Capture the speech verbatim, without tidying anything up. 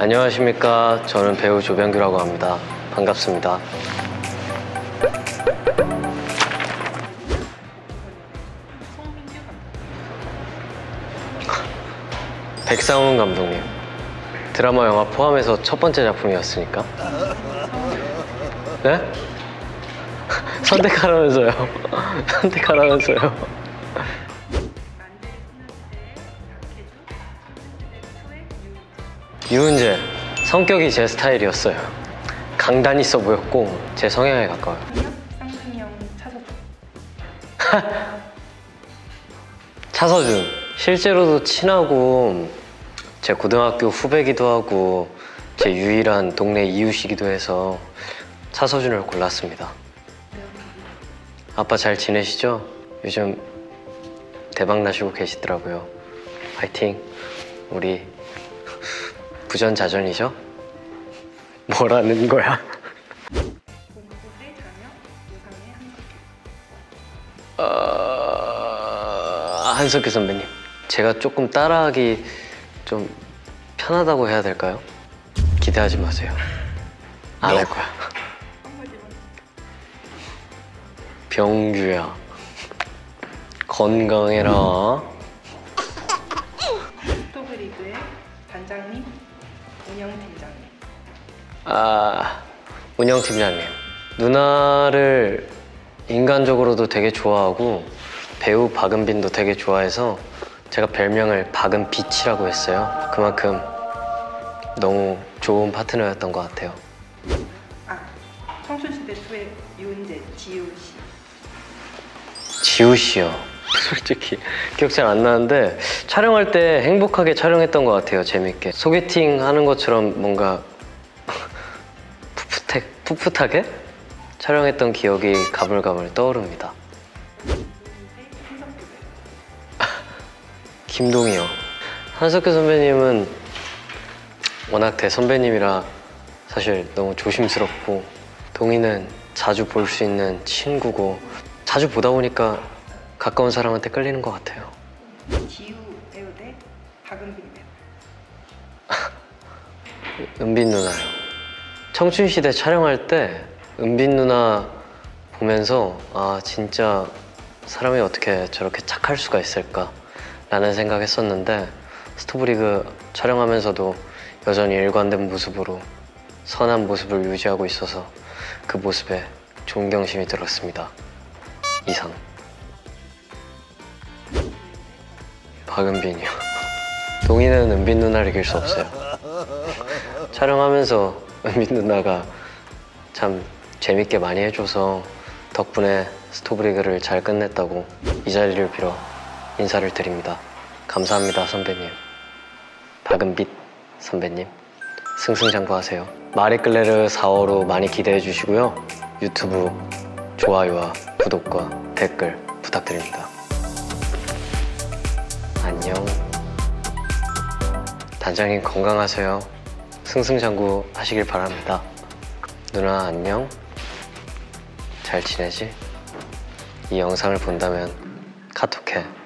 안녕하십니까. 저는 배우 조병규라고 합니다. 반갑습니다. 백상훈 감독님. 드라마, 영화 포함해서 첫 번째 작품이었으니까. 네? 선택하라면서요. 선택하라면서요. 유은재. 성격이 제 스타일이었어요. 강단 있어 보였고 제 성향에 가까워요. 쌍둥이형 차서준. 차서준. 실제로도 친하고 제 고등학교 후배기도 하고 제 유일한 동네 이웃이기도 해서 차서준을 골랐습니다. 아빠 잘 지내시죠? 요즘 대박 나시고 계시더라고요. 화이팅. 우리 부전자전이죠? 뭐라는 거야? 공부 대 자녀, 예상의 한석규. 어... 한석규 선배님. 제가 조금 따라하기 좀 편하다고 해야 될까요? 기대하지 마세요. 안 할 거야. 병규야. 건강해라. 스토브리그의 단장님, 운영팀장님. 아, 운영팀장님. 누나를 인간적으로도 되게 좋아하고 배우 박은빈도 되게 좋아해서 제가 별명을 박은빛이라고 했어요. 그만큼 너무 좋은 파트너였던 것 같아요. 아, 청춘시대 이의 유은재, 지우 씨. 지우 씨요. 솔직히 기억 잘 안 나는데 촬영할 때 행복하게 촬영했던 것 같아요. 재밌게. 소개팅 하는 것처럼 뭔가 풋풋해, 풋풋하게 촬영했던 기억이 가물가물 떠오릅니다. 김동희요. 한석규 선배님은 워낙 대선배님이라 사실 너무 조심스럽고, 동희는 자주 볼 수 있는 친구고 자주 보다 보니까 가까운 사람한테 끌리는 것 같아요. 지우 배우 대 박은빈 배우. 은빈 누나요. 청춘시대 촬영할 때 은빈 누나 보면서 아, 진짜 사람이 어떻게 저렇게 착할 수가 있을까 라는 생각했었는데, 스토브리그 촬영하면서도 여전히 일관된 모습으로 선한 모습을 유지하고 있어서 그 모습에 존경심이 들었습니다. 이상. 박은빈이요. 동희는 은빈 누나를 이길 수 없어요. 촬영하면서 은빈 누나가 참 재밌게 많이 해줘서 덕분에 스토브리그를 잘 끝냈다고 이 자리를 빌어 인사를 드립니다. 감사합니다, 선배님. 박은빛 선배님, 승승장구하세요. 마리끌레르 사월호 많이 기대해 주시고요. 유튜브 좋아요와 구독과 댓글 부탁드립니다. 안녕. 단장님 건강하세요. 승승장구 하시길 바랍니다. 누나 안녕. 잘 지내지? 이 영상을 본다면 카톡해.